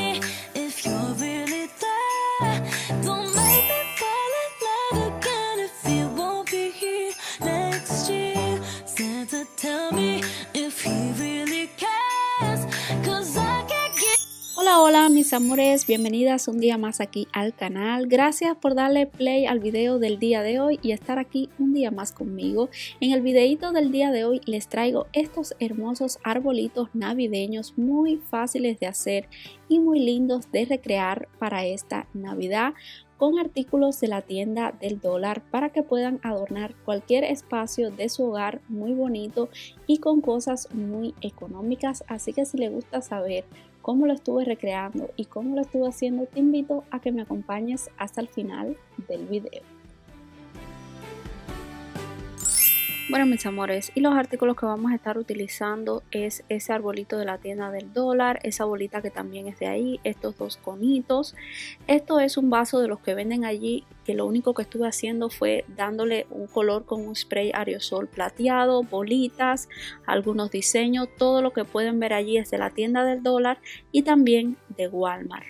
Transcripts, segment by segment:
me if you're really there. Don't make me fall in love again if you won't be here next year. Santa, tell me if he really cares, 'cause I can't get. Hola, hola mis amores, bienvenidas un día más aquí al canal. Gracias por darle play al video del día de hoy y estar aquí un día más conmigo. En el videito del día de hoy les traigo estos hermosos arbolitos navideños muy fáciles de hacer y muy lindos de recrear para esta Navidad, con artículos de la tienda del dólar para que puedan adornar cualquier espacio de su hogar muy bonito y con cosas muy económicas. Así que si les gusta saber cómo lo estuve recreando y cómo lo estuve haciendo, te invito a que me acompañes hasta el final del video. Bueno mis amores, y los artículos que vamos a estar utilizando es ese arbolito de la tienda del dólar, esa bolita que también es de ahí, estos dos conitos. Esto es un vaso de los que venden allí, que lo único que estuve haciendo fue dándole un color con un spray aerosol plateado, bolitas, algunos diseños. Todo lo que pueden ver allí es de la tienda del dólar y también de Walmart.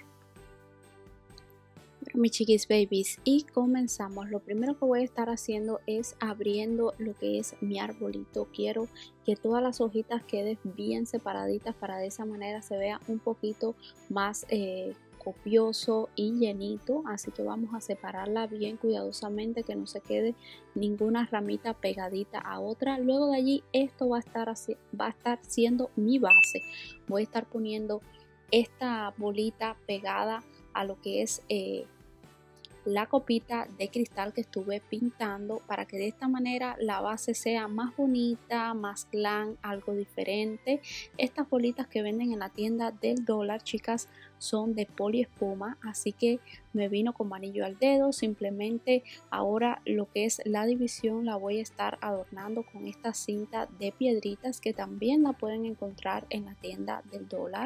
Mis chiquis babies, y comenzamos. Lo primero que voy a estar haciendo es abriendo lo que es mi arbolito. Quiero que todas las hojitas queden bien separaditas para de esa manera se vea un poquito más copioso y llenito. Así que vamos a separarla bien cuidadosamente, que no se quede ninguna ramita pegadita a otra. Luego de allí esto va a estar siendo mi base. Voy a estar poniendo esta bolita pegada a lo que es la copita de cristal que estuve pintando, para que de esta manera la base sea más bonita, más glam, algo diferente. Estas bolitas que venden en la tienda del dólar, chicas, son de poliespuma, así que me vino como anillo al dedo. Simplemente ahora lo que es la división la voy a estar adornando con esta cinta de piedritas, que también la pueden encontrar en la tienda del dólar.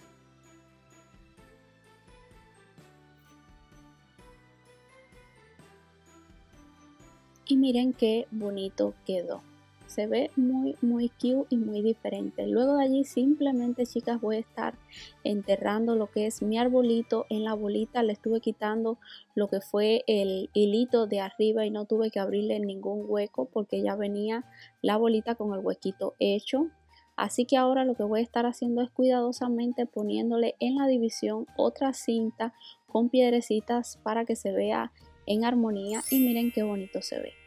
Y miren qué bonito quedó. Se ve muy cute y muy diferente. Luego de allí simplemente, chicas, voy a estar enterrando lo que es mi arbolito en la bolita. Le estuve quitando lo que fue el hilito de arriba y no tuve que abrirle ningún hueco porque ya venía la bolita con el huequito hecho. Así que ahora lo que voy a estar haciendo es cuidadosamente poniéndole en la división otra cinta con piedrecitas para que se vea en armonía, y miren qué bonito se ve.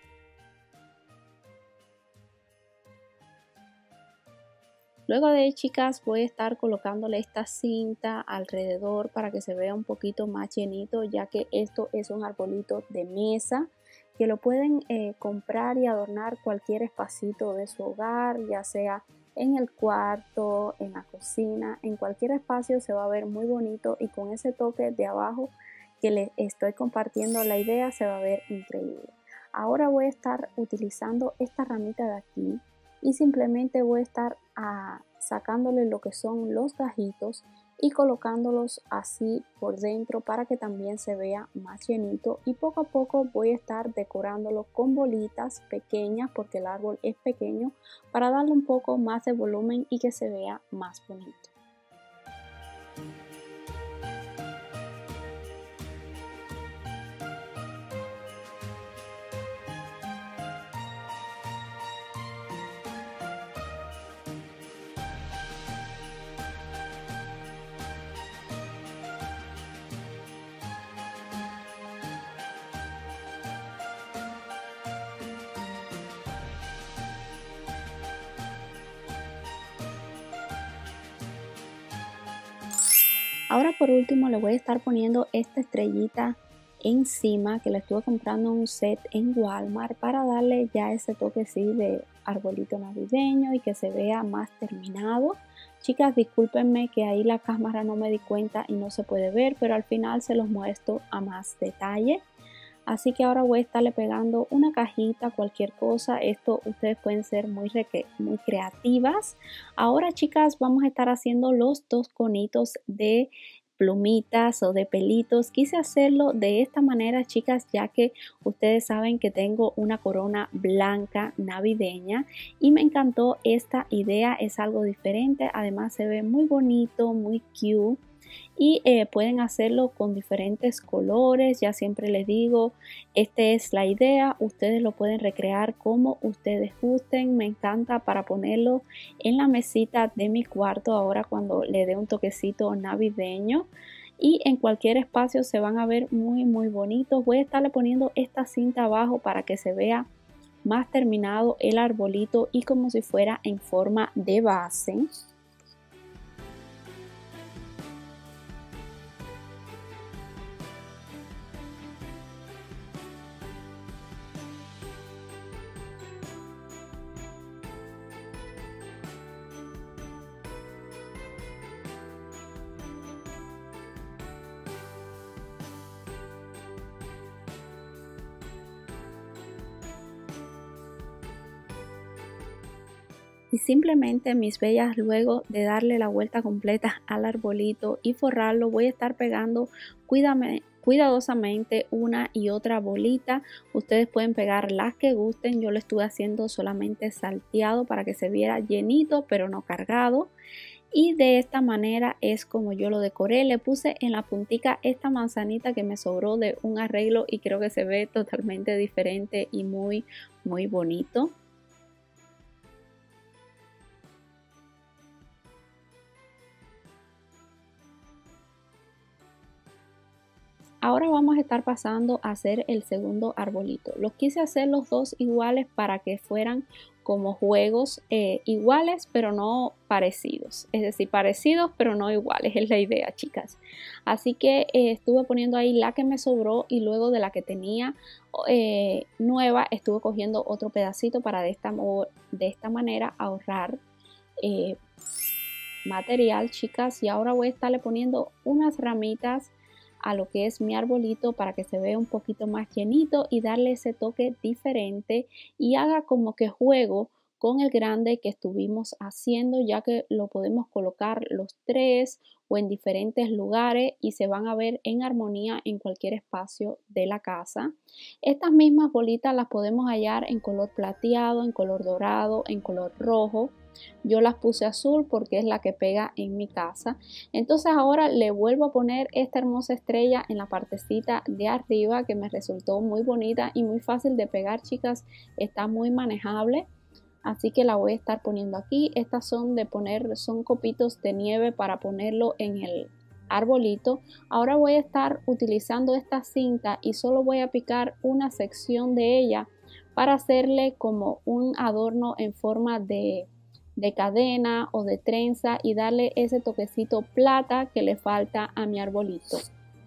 Luego de ahí, chicas, voy a estar colocándole esta cinta alrededor para que se vea un poquito más llenito, ya que esto es un arbolito de mesa que lo pueden comprar y adornar cualquier espacito de su hogar, ya sea en el cuarto, en la cocina, en cualquier espacio se va a ver muy bonito, y con ese toque de abajo que les estoy compartiendo la idea se va a ver increíble. Ahora voy a estar utilizando esta ramita de aquí y simplemente voy a estar sacándole lo que son los gajitos y colocándolos así por dentro para que también se vea más llenito, y poco a poco voy a estar decorándolo con bolitas pequeñas porque el árbol es pequeño, para darle un poco más de volumen y que se vea más bonito. Ahora por último le voy a estar poniendo esta estrellita encima, que la estuve comprando en un set en Walmart, para darle ya ese toque así de arbolito navideño y que se vea más terminado. Chicas, discúlpenme que ahí la cámara no me di cuenta y no se puede ver, pero al final se los muestro a más detalle. Así que ahora voy a estarle pegando una cajita, cualquier cosa. Esto ustedes pueden ser muy creativas. Ahora, chicas, vamos a estar haciendo los dos conitos de plumitas o de pelitos. Quise hacerlo de esta manera, chicas, ya que ustedes saben que tengo una corona blanca navideña y me encantó esta idea. Es algo diferente, además se ve muy bonito, muy cute. y pueden hacerlo con diferentes colores. Ya siempre les digo, esta es la idea, ustedes lo pueden recrear como ustedes gusten. Me encanta para ponerlo en la mesita de mi cuarto ahora cuando le dé un toquecito navideño, y en cualquier espacio se van a ver muy bonitos. Voy a estarle poniendo esta cinta abajo para que se vea más terminado el arbolito y como si fuera en forma de base. Y simplemente, mis bellas, luego de darle la vuelta completa al arbolito y forrarlo, voy a estar pegando cuidadosamente una y otra bolita. Ustedes pueden pegar las que gusten, yo lo estuve haciendo solamente salteado para que se viera llenito pero no cargado. Y de esta manera es como yo lo decoré. Le puse en la puntica esta manzanita que me sobró de un arreglo y creo que se ve totalmente diferente y muy bonito. Ahora vamos a estar pasando a hacer el segundo arbolito. Los quise hacer los dos iguales para que fueran como juegos iguales pero no parecidos. Es decir, parecidos pero no iguales, es la idea, chicas. Así que estuve poniendo ahí la que me sobró y luego de la que tenía nueva estuve cogiendo otro pedacito para de esta manera ahorrar material, chicas. Y ahora voy a estarle poniendo unas ramitas a lo que es mi arbolito para que se vea un poquito más llenito y darle ese toque diferente y haga como que juego con el grande que estuvimos haciendo, ya que lo podemos colocar los tres o en diferentes lugares y se van a ver en armonía en cualquier espacio de la casa. Estas mismas bolitas las podemos hallar en color plateado, en color dorado, en color rojo. Yo las puse azul porque es la que pega en mi casa. Entonces ahora le vuelvo a poner esta hermosa estrella en la partecita de arriba, que me resultó muy bonita y muy fácil de pegar, chicas. Está muy manejable, así que la voy a estar poniendo aquí. Estas son son copitos de nieve para ponerlo en el arbolito. Ahora voy a estar utilizando esta cinta y solo voy a picar una sección de ella para hacerle como un adorno en forma de cadena o de trenza y darle ese toquecito plata que le falta a mi arbolito.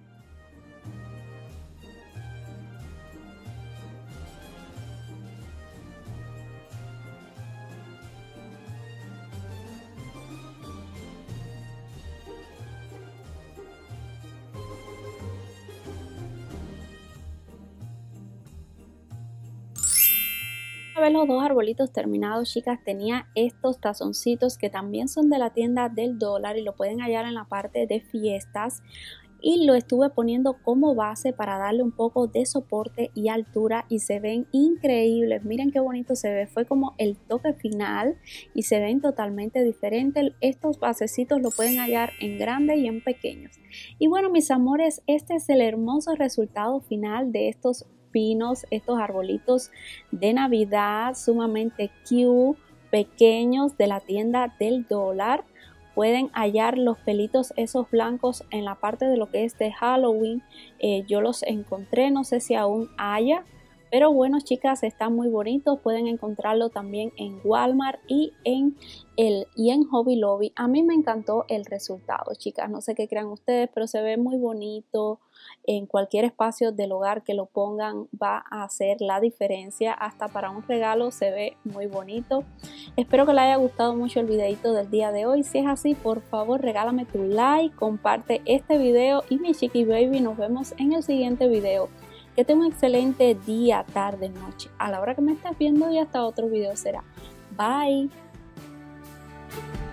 Una vez los dos arbolitos terminados, chicas, tenía estos tazoncitos que también son de la tienda del dólar y lo pueden hallar en la parte de fiestas, y lo estuve poniendo como base para darle un poco de soporte y altura y se ven increíbles. Miren qué bonito se ve, fue como el toque final y se ven totalmente diferentes. Estos basecitos lo pueden hallar en grande y en pequeños. Y bueno, mis amores, este es el hermoso resultado final de estos pinos, estos arbolitos de Navidad sumamente cute, pequeños, de la tienda del dólar. Pueden hallar los pelitos esos blancos en la parte de lo que es de Halloween. Yo los encontré, no sé si aún haya, pero bueno, chicas, están muy bonitos. Pueden encontrarlo también en Walmart y en Hobby Lobby. A mí me encantó el resultado, chicas. No sé qué crean ustedes, pero se ve muy bonito. En cualquier espacio del hogar que lo pongan va a hacer la diferencia. Hasta para un regalo se ve muy bonito. Espero que les haya gustado mucho el videito del día de hoy. Si es así, por favor regálame tu like, comparte este video y mi chiqui baby, nos vemos en el siguiente video. Que tenga un excelente día, tarde, noche, a la hora que me estés viendo, y hasta otro video será. Bye.